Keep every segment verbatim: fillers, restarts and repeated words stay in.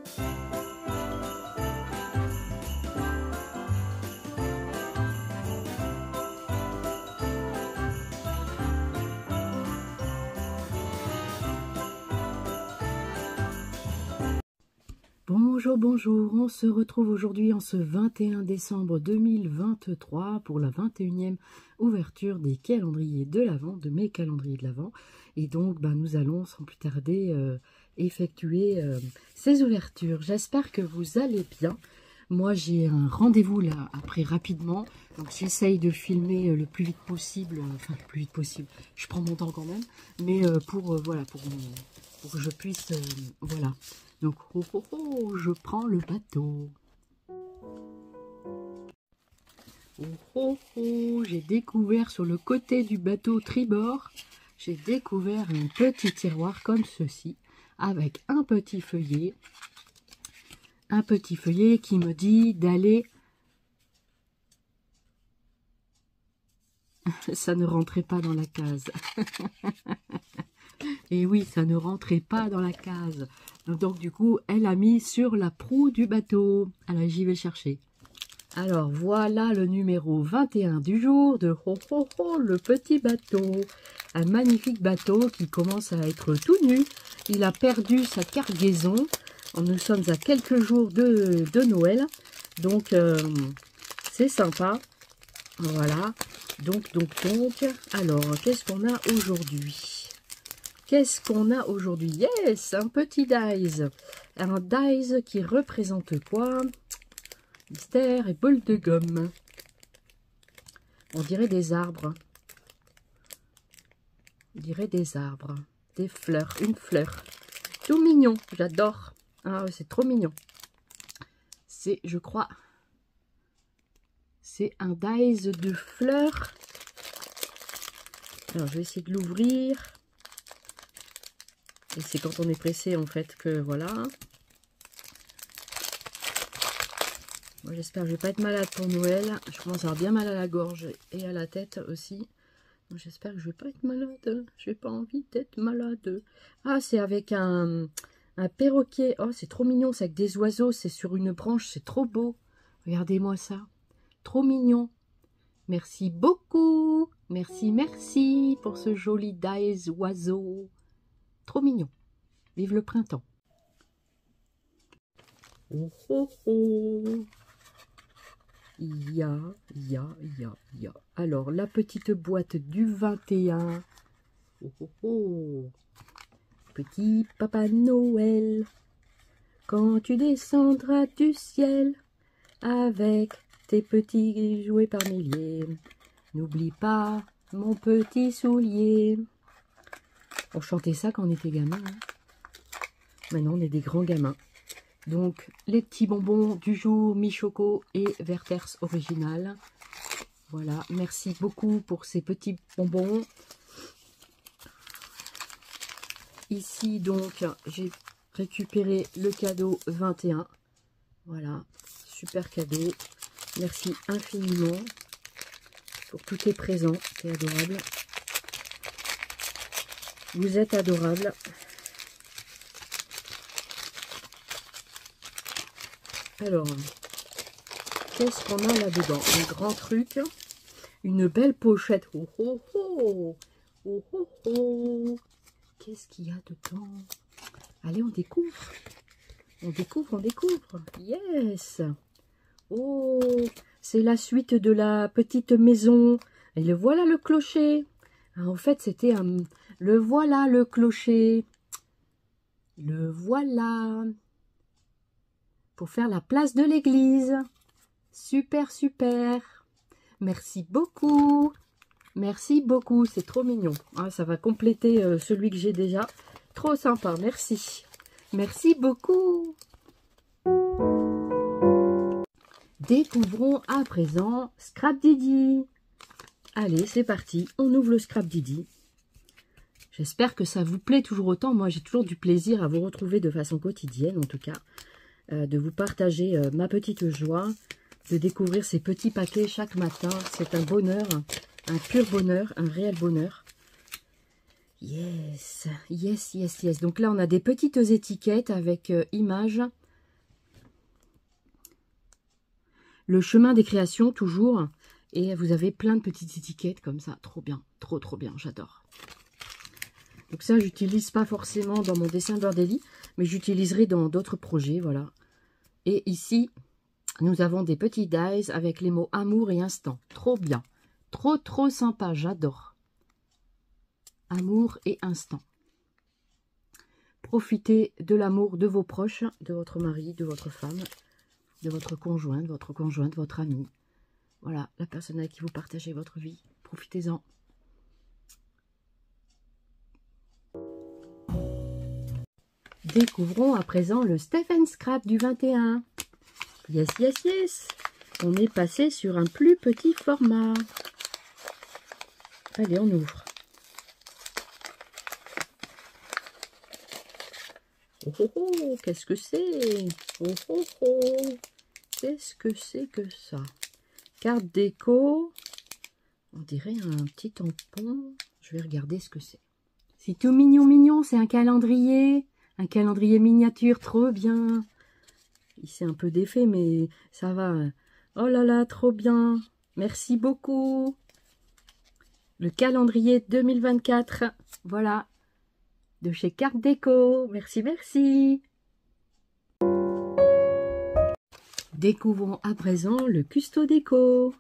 Bonjour, bonjour, on se retrouve aujourd'hui en ce vingt et un décembre deux mille vingt-trois pour la vingt et unième ouverture des calendriers de l'Avent, de mes calendriers de l'Avent. Et donc, ben, nous allons sans plus tarder euh, effectuer euh, ces ouvertures. J'espère que vous allez bien. Moi, j'ai un rendez-vous là après rapidement, donc j'essaye de filmer le plus vite possible, enfin le plus vite possible, je prends mon temps quand même, mais euh, pour, euh, voilà, pour, pour que je puisse, euh, voilà. Donc, oh, oh, oh, je prends le bateau. Oh, oh, oh, j'ai découvert sur le côté du bateau tribord, j'ai découvert un petit tiroir comme ceci, avec un petit feuillet. Un petit feuillet qui me dit d'aller... Ça ne rentrait pas dans la case. Et oui, ça ne rentrait pas dans la case. Donc du coup, elle a mis sur la proue du bateau. Alors, j'y vais chercher. Alors, voilà le numéro vingt et un du jour de Ho Ho Ho, le petit bateau. Un magnifique bateau qui commence à être tout nu. Il a perdu sa cargaison. Nous sommes à quelques jours de, de Noël. Donc, euh, c'est sympa. Voilà. Donc, donc, donc. Alors, qu'est-ce qu'on a aujourd'hui? Qu'est-ce qu'on a aujourd'hui? Yes, un petit dice. Un dice qui représente quoi? Mystère et bol de gomme. On dirait des arbres. On dirait des arbres. Des fleurs. Une fleur. Tout mignon. J'adore. Ah, c'est trop mignon. C'est, je crois, c'est un dice de fleurs. Alors, je vais essayer de l'ouvrir. Et c'est quand on est pressé, en fait, que voilà. Moi, j'espère que je ne vais pas être malade pour Noël. Je commence à avoir bien mal à la gorge et à la tête aussi. J'espère que je ne vais pas être malade. Je n'ai pas envie d'être malade. Ah, c'est avec un, un perroquet. Oh, c'est trop mignon. C'est avec des oiseaux. C'est sur une branche. C'est trop beau. Regardez-moi ça. Trop mignon. Merci beaucoup. Merci, merci pour ce joli dice oiseau. Trop mignon. Vive le printemps. Oh, oh, oh. Ya, ya, ya, ya. Alors, la petite boîte du vingt et un. Oh, oh, oh. Petit Papa Noël, quand tu descendras du ciel avec tes petits jouets par milliers, n'oublie pas mon petit soulier. On chantait ça quand on était gamin. Hein. Maintenant, on est des grands gamins. Donc, les petits bonbons du jour, mi-choco et Werther's original. Voilà, merci beaucoup pour ces petits bonbons. Ici, donc, j'ai récupéré le cadeau vingt et un. Voilà, super cadeau. Merci infiniment pour tous tes présents. C'est adorable. Vous êtes adorables. Alors, qu'est-ce qu'on a là-dedans? Un grand truc. Une belle pochette. Oh, oh, oh. Oh, oh, oh. Qu'est-ce qu'il y a dedans? Allez, on découvre. On découvre, on découvre. Yes. Oh, c'est la suite de la petite maison. Et le voilà le clocher. Ah, en fait, c'était un... Le voilà le clocher. Le voilà. Pour faire la place de l'église. Super, super. Merci beaucoup. Merci beaucoup. C'est trop mignon. Ah, ça va compléter euh, celui que j'ai déjà. Trop sympa. Merci. Merci beaucoup. Découvrons à présent Scrap Didi. Allez, c'est parti. On ouvre le Scrap Didi. J'espère que ça vous plaît toujours autant. Moi, j'ai toujours du plaisir à vous retrouver de façon quotidienne, en tout cas. Euh, de vous partager euh, ma petite joie. De découvrir ces petits paquets chaque matin. C'est un bonheur. Un pur bonheur. Un réel bonheur. Yes. Yes, yes, yes. Donc là, on a des petites étiquettes avec euh, images le chemin des créations, toujours. Et vous avez plein de petites étiquettes comme ça. Trop bien, trop trop bien, j'adore. Donc ça, j'utilise pas forcément dans mon dessin Birdelli, mais j'utiliserai dans d'autres projets, voilà. Et ici, nous avons des petits dies avec les mots amour et instant. Trop bien, trop trop sympa, j'adore. Amour et instant. Profitez de l'amour de vos proches, de votre mari, de votre femme, de votre conjoint, de votre conjointe, votre ami. Voilà, la personne avec qui vous partagez votre vie. Profitez-en. Découvrons à présent le Stephen Scrap du vingt et un. Yes, yes, yes. On est passé sur un plus petit format. Allez, on ouvre. Oh, oh, oh, qu'est-ce que c'est? Oh, oh, oh. Qu'est-ce que c'est que ça? Carte déco. On dirait un petit tampon. Je vais regarder ce que c'est. C'est tout mignon, mignon. C'est un calendrier. Un calendrier miniature, trop bien. C'est un peu défait, mais ça va. Oh là là, trop bien. Merci beaucoup. Le calendrier deux mille vingt-quatre. Voilà. De chez Carte Déco. Merci, merci. Découvrons à présent le Custo Déco.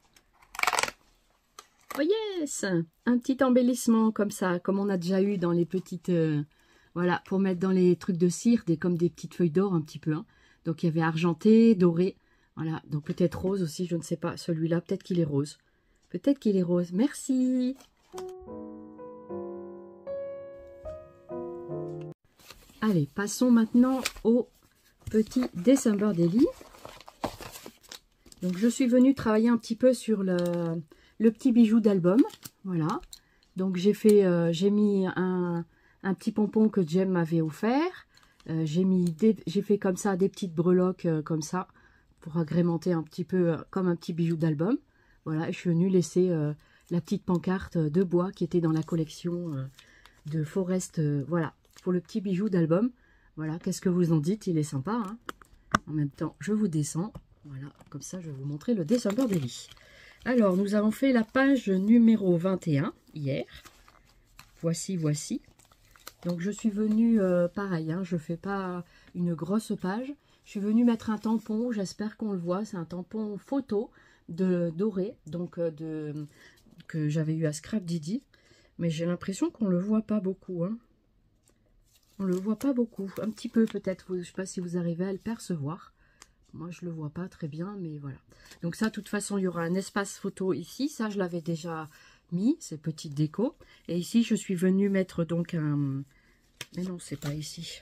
Oh yes! Un petit embellissement comme ça, comme on a déjà eu dans les petites... Euh, voilà, pour mettre dans les trucs de cire, des, comme des petites feuilles d'or un petit peu. Hein. Donc il y avait argenté, doré. Voilà, donc peut-être rose aussi, je ne sais pas. Celui-là, peut-être qu'il est rose. Peut-être qu'il est rose. Merci! Allez, passons maintenant au petit dessin Birdelli. Donc je suis venue travailler un petit peu sur le, le petit bijou d'album. Voilà. Donc j'ai fait, euh, j'ai mis un, un petit pompon que Jem m'avait offert. Euh, j'ai mis des, j'ai fait comme ça des petites breloques euh, comme ça pour agrémenter un petit peu euh, comme un petit bijou d'album. Voilà. Et je suis venue laisser euh, la petite pancarte de bois qui était dans la collection euh, de Forest. Euh, voilà. Pour le petit bijou d'album. Voilà, qu'est-ce que vous en dites? Il est sympa, hein. En même temps, je vous descends. Voilà, comme ça, je vais vous montrer le dessin Birdelli. Alors, nous avons fait la page numéro vingt et un hier. Voici, voici. Donc, je suis venue, euh, pareil, hein, je ne fais pas une grosse page. Je suis venue mettre un tampon, j'espère qu'on le voit. C'est un tampon photo de doré, donc euh, de que j'avais eu à Scrap Didi. Mais j'ai l'impression qu'on ne le voit pas beaucoup, hein. On ne le voit pas beaucoup, un petit peu peut-être, je ne sais pas si vous arrivez à le percevoir. Moi, je ne le vois pas très bien, mais voilà. Donc ça, de toute façon, il y aura un espace photo ici. Ça, je l'avais déjà mis, ces petites décos. Et ici, je suis venue mettre donc un... Mais non, c'est pas ici.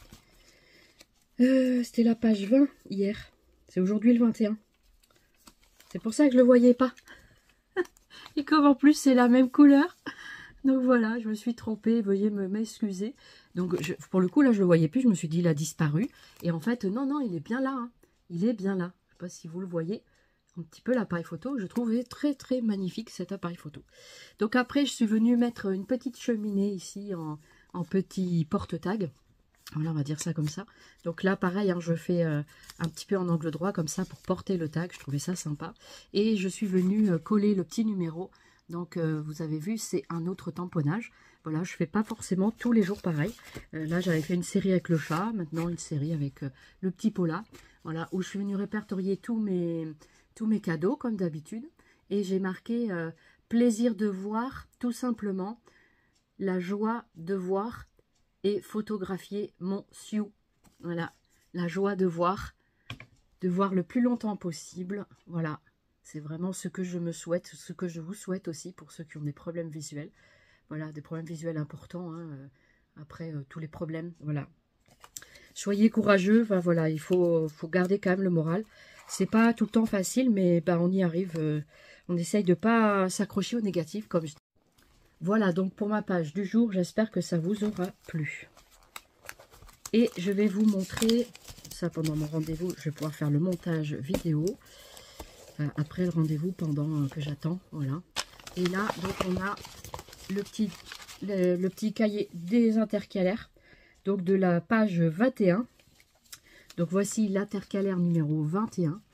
Euh, C'était la page vingt hier. C'est aujourd'hui le vingt et un. C'est pour ça que je ne le voyais pas. Et comme en plus, c'est la même couleur. Donc voilà, je me suis trompée, veuillez me m'excuser. Donc je, pour le coup, là, je ne le voyais plus, je me suis dit, il a disparu. Et en fait, non, non, il est bien là. Hein. Il est bien là. Je ne sais pas si vous le voyez. Un petit peu l'appareil photo. Je trouvais très, très magnifique cet appareil photo. Donc après, je suis venue mettre une petite cheminée ici en, en petit porte-tag. Voilà, on va dire ça comme ça. Donc là, pareil, hein, je fais euh, un petit peu en angle droit comme ça pour porter le tag. Je trouvais ça sympa. Et je suis venue euh, coller le petit numéro. Donc, euh, vous avez vu, c'est un autre tamponnage. Voilà, je ne fais pas forcément tous les jours pareil. Euh, là, j'avais fait une série avec le chat. Maintenant, une série avec euh, le petit Paula. Voilà, où je suis venue répertorier tous mes, tous mes cadeaux, comme d'habitude. Et j'ai marqué euh, « Plaisir de voir, tout simplement, la joie de voir et photographier mon Sioux. » Voilà, la joie de voir, de voir le plus longtemps possible. Voilà. C'est vraiment ce que je me souhaite, ce que je vous souhaite aussi pour ceux qui ont des problèmes visuels. Voilà, des problèmes visuels importants, hein, euh, après euh, tous les problèmes, voilà. Soyez courageux, enfin, voilà, il faut, faut garder quand même le moral. C'est pas tout le temps facile, mais ben, on y arrive. Euh, on essaye de ne pas s'accrocher au négatif, comme je dis. Voilà, donc pour ma page du jour, j'espère que ça vous aura plu. Et je vais vous montrer, ça pendant mon rendez-vous, je vais pouvoir faire le montage vidéo. Après le rendez-vous pendant que j'attends, voilà. Et là, donc on a le petit, le, le petit cahier des intercalaires, donc de la page vingt et un. Donc voici l'intercalaire numéro vingt et un.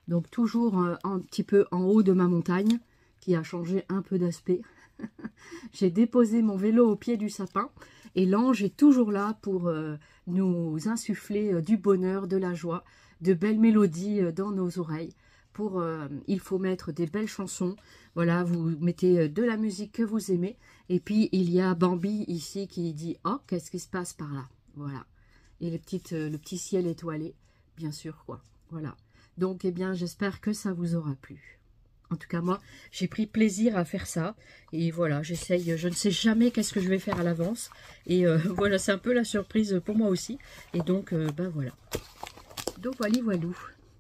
Donc toujours euh, un petit peu en haut de ma montagne, qui a changé un peu d'aspect. J'ai déposé mon vélo au pied du sapin et l'ange est toujours là pour euh, nous insuffler euh, du bonheur, de la joie, de belles mélodies euh, dans nos oreilles. Pour, euh, il faut mettre des belles chansons. Voilà, vous mettez euh, de la musique que vous aimez. Et puis il y a Bambi ici qui dit « Oh, qu'est-ce qui se passe par là ?» Voilà. Et les petites, euh, le petit ciel étoilé, bien sûr, quoi. Voilà. Donc, eh bien, j'espère que ça vous aura plu. En tout cas, moi, j'ai pris plaisir à faire ça. Et voilà, j'essaye, je ne sais jamais qu'est-ce que je vais faire à l'avance. Et euh, voilà, c'est un peu la surprise pour moi aussi. Et donc, euh, ben voilà. Donc, voilà, voilou.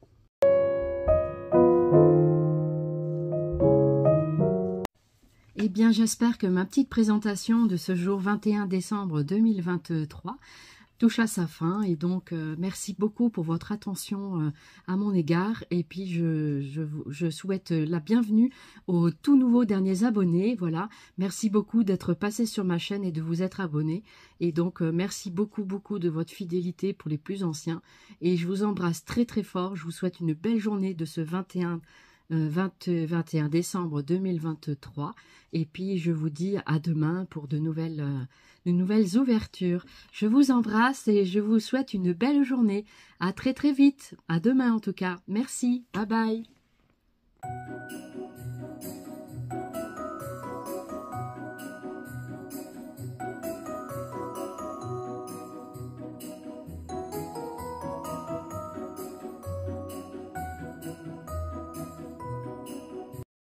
Eh bien, j'espère que ma petite présentation de ce jour vingt et un décembre deux mille vingt-trois touche à sa fin. Et donc, euh, merci beaucoup pour votre attention euh, à mon égard. Et puis, je, je, je souhaite la bienvenue aux tout nouveaux derniers abonnés. Voilà, merci beaucoup d'être passé sur ma chaîne et de vous être abonné. Et donc, euh, merci beaucoup, beaucoup de votre fidélité pour les plus anciens. Et je vous embrasse très, très fort. Je vous souhaite une belle journée de ce vingt et un vingt, vingt et un décembre deux mille vingt-trois. Et puis, je vous dis à demain pour de nouvelles, euh, de nouvelles ouvertures. Je vous embrasse et je vous souhaite une belle journée. À très très vite. À demain en tout cas. Merci. Bye bye.